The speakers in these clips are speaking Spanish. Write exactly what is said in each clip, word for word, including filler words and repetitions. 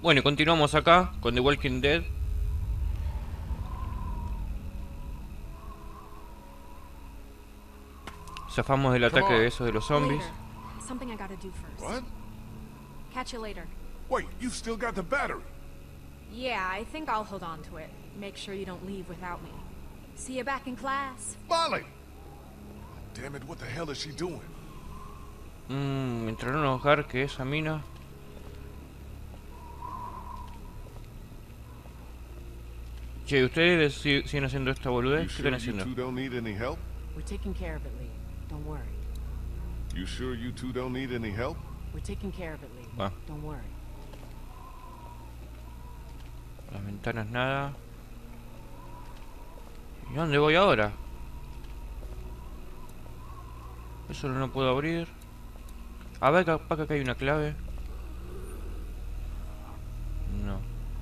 Bueno, y continuamos acá con The Walking Dead. Zafamos del Come ataque de on. esos de los zombies. Later. Something I gotta do first. What? Catch you later. Wait, you still got the battery? Yeah, I think I'll hold on to it. Make sure you don't leave without me. See you back in class. Molly! Damn it, what the hell is she doing? Mmm, me entraron a enojar que esa mina. Che, ¿ustedes si- siguen haciendo esta boludez? You ¿Qué sure están you haciendo? two don't need any help? We're taking care of it, Lee. Don't worry. You sure you two don't need any help? We're taking care of it, Lee. Va. Don't worry. Las ventanas nada. ¿Y dónde voy ahora? Eso no lo puedo abrir. A ver, capaz que acá hay una clave. No.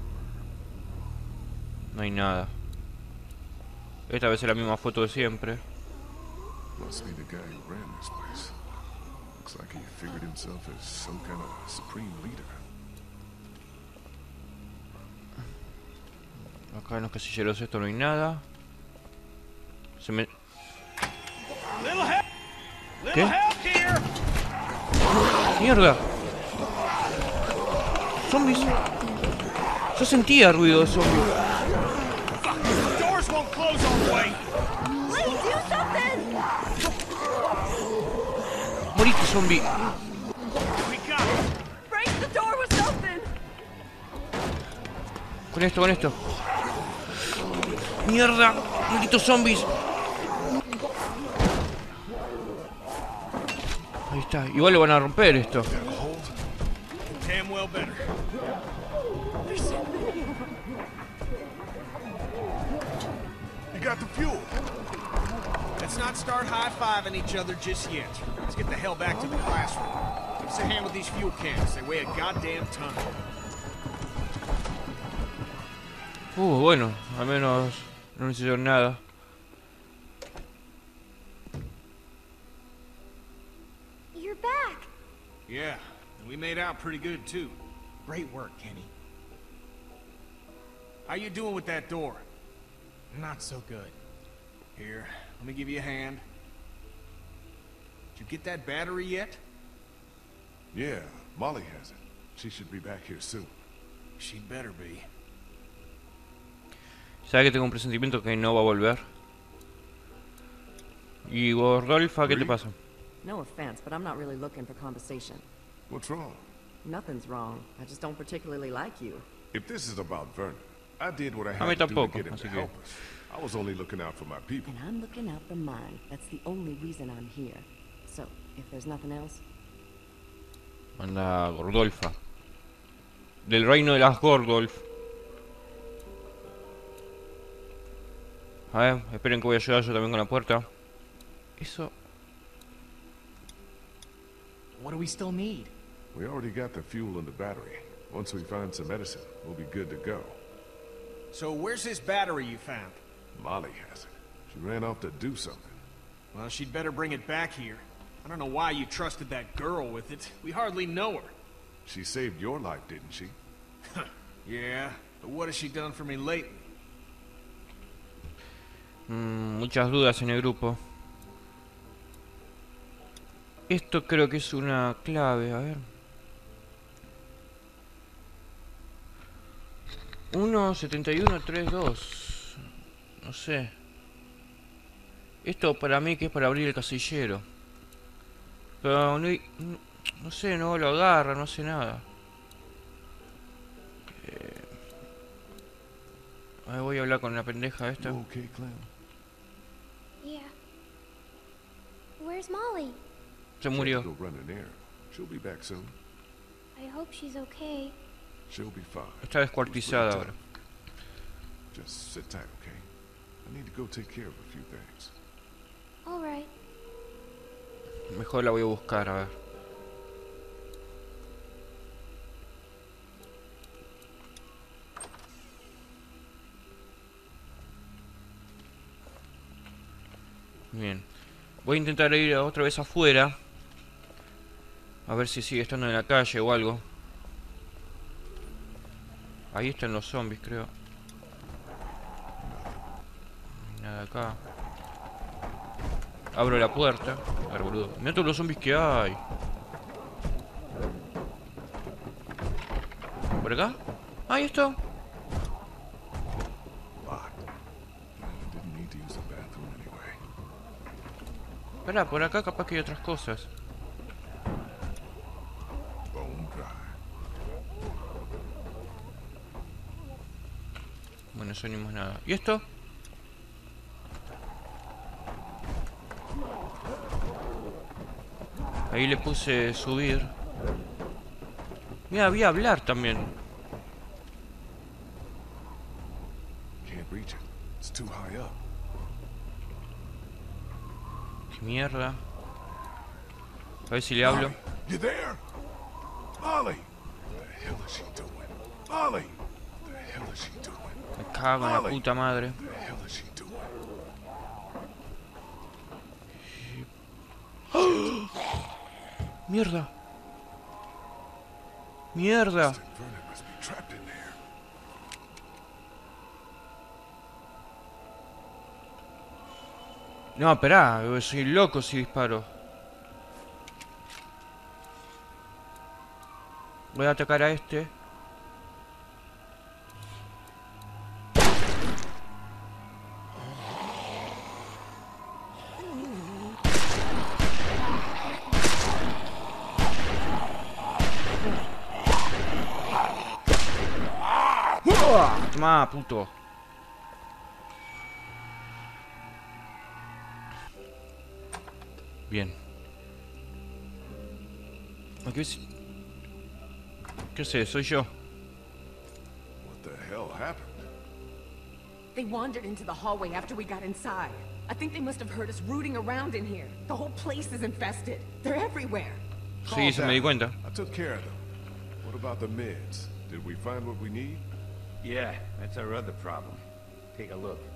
No hay nada. Esta vez es la misma foto de siempre. Must be the guy who ran this place. Looks like he figured himself as some kind of supreme leader. Acá en los casilleros esto no hay nada. Se me... ¿Qué? ¡Mierda! ¡Zombies! Yo sentía ruido de zombies. Doors won't close all the way. Lee, do something! ¡Moriste, zombie! We got it. Break the door with something! Con esto, con esto. ¡Mierda! ¡Malditos zombies! Ahí está. Igual lo van a romper esto. Damn well better. You got the fuel. Let's not start high-fiving each other just yet. Let's get the hell back to the classroom. Give us a hand with these fuel cans. They weigh a goddamn ton. Uh, bueno. Al menos no necesito nada. You're back! Yeah, and we made out pretty good, too. Great work, Kenny. How you doing with that door? Not so good. Here, let me give you a hand. Did you get that battery yet? Yeah, Molly has it. She should be back here soon. She'd better be. ¿Sabe que tengo un presentimiento que no va a volver? Y vos, Rodolfa, ¿qué te pasa? No offense, but I'm not really looking for conversation. What's wrong? Nothing's wrong. I just don't particularly like you. If this is about Vernon, I did what I A had mí to do to tampoco, get him así to que... help us. I was only looking out for my people. And I'm looking out for mine. That's the only reason I'm here. So, if there's nothing else... Anda, Gordolfa. Del reino de las Gordolf. A ver, esperen que voy a ayudar yo también con la puerta. Eso... What do we still need? We already got the fuel and the battery. Once we find some medicine, we'll be good to go. So where's this battery you found? Molly has it. She ran off to do something. Well, she'd better bring it back here. I don't know why you trusted that girl with it. We hardly know her. She saved your life, didn't she? Yeah, but what has she done for me lately? Mm, muchas dudas en el grupo. Esto creo que es una clave, a ver. uno setenta y uno treinta y dos. No sé. Esto para mí que es para abrir el casillero. Pero no, hay- no, no sé, no lo agarra, no hace nada. Eh, a ver, voy a hablar con la pendeja esta. You okay, Clem? Yeah. Where's Molly? Se She had murió. to go run an errand. She'll be back soon. I hope she's okay. She'll be fine. Está descuartizada It was ahora. pretty tough. Just sit tight, okay? I need to go take care of a few things. All right. Mejor la voy a buscar, a ver. Bien. Voy a intentar ir otra vez afuera. A ver si sigue estando en la calle o algo. Ahí están los zombies, creo. No hay nada acá. Abro la puerta. A ver, boludo. Mirá todos los zombies que hay. ¿Por acá? Ahí está. Locked. I didn't need to use the bathroom anyway. Espera, por acá capaz que hay otras cosas. Bone dry. Bueno, eso ni más nada. ¿Y esto? Ahí le puse subir. Mira, había hablar también. Can't reach it. It's too high up. Qué mierda. A ver si le hablo. Molly, you there? Molly! What the hell is she doing? Molly! What the hell is she doing? Me cago en la puta madre. What the hell is she doing? Mierda. Mierda. Vernon must be trapped in there. No, esperá, soy loco si disparo. Voy a atacar a este. Toma, puto. Bien. ¿Qué es? ¿Qué sé? Soy yo. What the hell happened? They wandered into the hallway after we got inside. I think they must have heard us rooting around in here. The whole place is infested. They're everywhere. Sí, se me di cuenta. I took care of them. What about the meds? Did we find what we need? Yeah, that's our other problem. Take a look.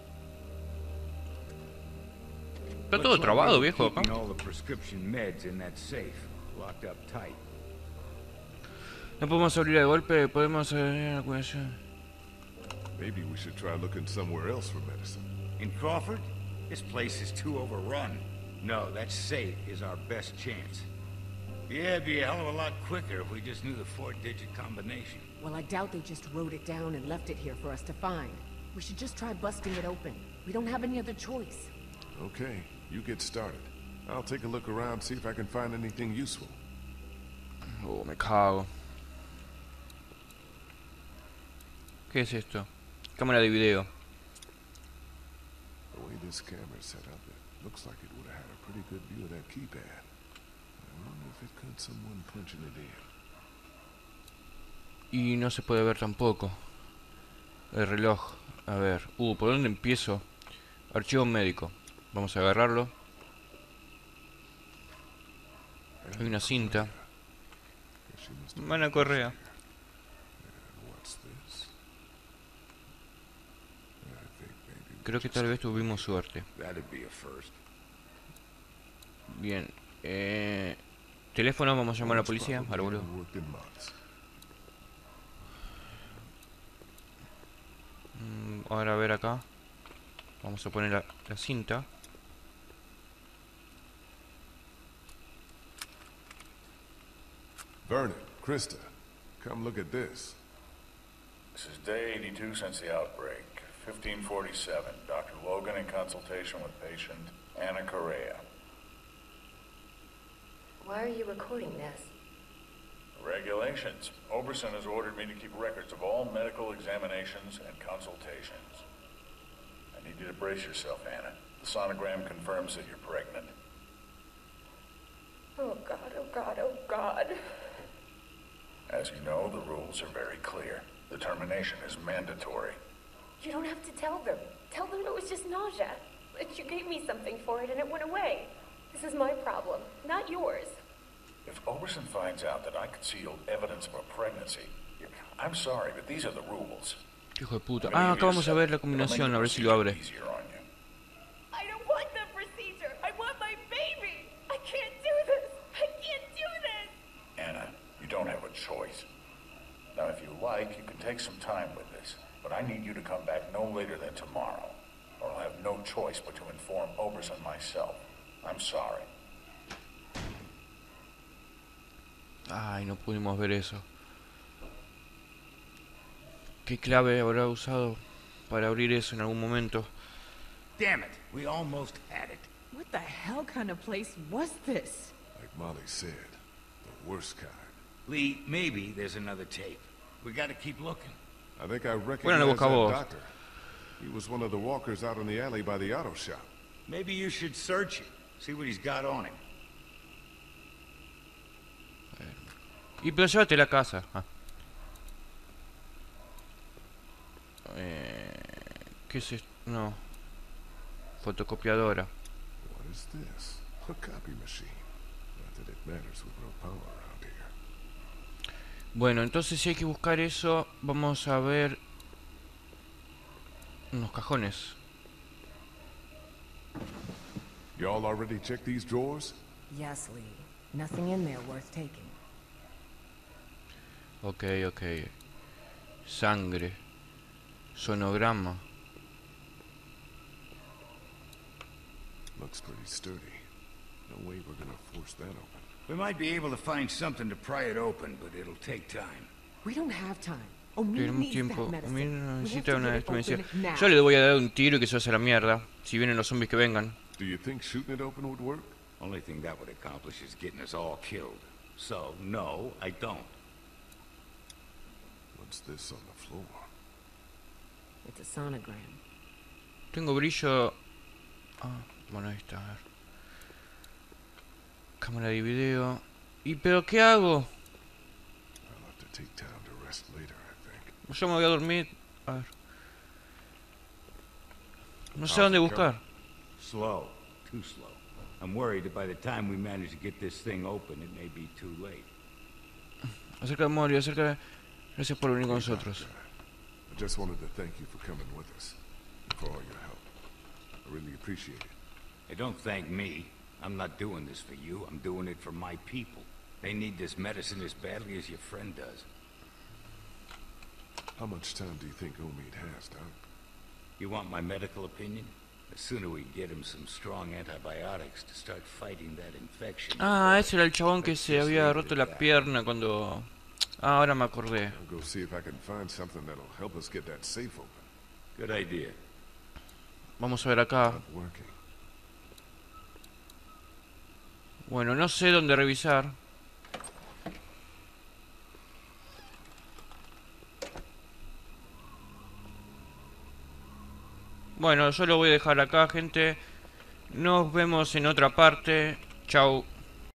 Está todo trabado, viejo. Keeping all the prescription meds in that safe, locked up tight. No podemos abrir de golpe, podemos abrir la cuestión. Maybe we should try looking somewhere else for medicine. In Crawford, this place is too overrun. No, that safe is our best chance. Yeah, it'd be a hell of a lot quicker if we just knew the four-digit combination. Well, I doubt they just wrote it down and left it here for us to find. We should just try busting it open. We don't have any other choice. Okay, you get started. I'll take a look around, see if I can find anything useful. Oh, me cago. ¿Qué es esto? Cámara de video. The way this camera's set up, it looks like it would have had a pretty good view of that keypad. I wonder if it could someone punching it in. Y no se puede ver tampoco. El reloj. A ver. Uh, ¿por dónde empiezo? Archivo médico. Vamos a agarrarlo. Hay una cinta. Una correa. Creo que tal vez tuvimos suerte. Bien. Eh, teléfono, vamos a llamar a la policía. Al boludo. Mm, ahora a ver acá. Vamos a poner la, la cinta. Vernon, Krista, come look at this. This is day eighty-two since the outbreak. fifteen forty-seven. Doctor Logan in consultation with patient Anna Correa. Why are you recording this? Regulations. Oberson has ordered me to keep records of all medical examinations and consultations. I need you to brace yourself, Anna. The sonogram confirms that you're pregnant. Oh God, oh God, oh God. As you know, the rules are very clear. The termination is mandatory. You don't have to tell them. Tell them it was just nausea. But you gave me something for it and it went away. This is my problem, not yours. If Oberson finds out that I concealed evidence of a pregnancy, I'm sorry, but these are the rules. Hijo de puta. Ah, acá vamos a ver la combinación, a ver si lo abre. I don't want the procedure. I want my baby. I can't do this. I can't do this. Anna, you don't have a choice. Now, if you like, you can take some time with this, but I need you to come back no later than tomorrow, or I'll have no choice but to inform Oberson myself. I'm sorry. Ay, no pudimos ver eso. ¿Qué clave habrá usado para abrir eso en algún momento? Damn it, we almost had it. What the hell kind of place was this? Like Molly said, the worst kind. Lee, maybe there's another tape. We gotta keep looking. I think I Bueno, recognize le that buscamos. doctor. He was one of the walkers out in the alley by the auto shop. Maybe you should search it. See what he's got on him. Y pero llévate la casa. Ah. Eh, ¿Qué es esto? No. Fotocopiadora. What is this? A copy machine. Not that it matters with no power around here. Bueno, entonces si hay que buscar eso, vamos a ver unos cajones. Y'all already checked these drawers? Yes, Lee. Nothing in there worth taking. Ok, ok. Sangre. Sonograma. Looks pretty sturdy. No way we're gonna force that open. We might be able to find something to pry it open, but it'll take time. We don't have time. O'Neill Tenemos needs tiempo. that medicine. Mira, We have necesita to una get it estimación. open now. Yo le voy a dar un tiro y que se hace la mierda. Si vienen los zombies que vengan. Do you think shooting it open would work? Only thing that would accomplish is getting us all killed. So, no, I don't. What's this on the floor? It's a sonogram. Tengo brillo. Ah, bueno, ahí está. A ver. Cámara de video. ¿Y pero qué hago? I'll have to take time to rest later, I think. Yo me voy a dormir. A ver. No sé dónde buscar. Slow. Too slow. I'm worried that by the time we manage to get this thing open, it may be too late. Acerca de Morio, acerca de... Gracias por venir con nosotros. I just wanted to thank you for coming with us. And for all your help. I really appreciate it. Hey, don't thank me. I'm not doing this for you. I'm doing it for my people. They need this medicine as badly as your friend does. How much time do you think Omid has, Doc? You want my medical opinion? The sooner we get him some strong antibiotics to start fighting that infection. Ah, ese era el chabón que se había roto la pierna cuando... Ah, ahora me acordé. I'll go see if I can find something that'll help us get that safe open. Good idea. Vamos a ver acá. Not working. Bueno, no sé dónde revisar. Bueno, yo lo voy a dejar acá, gente. Nos vemos en otra parte. Chau.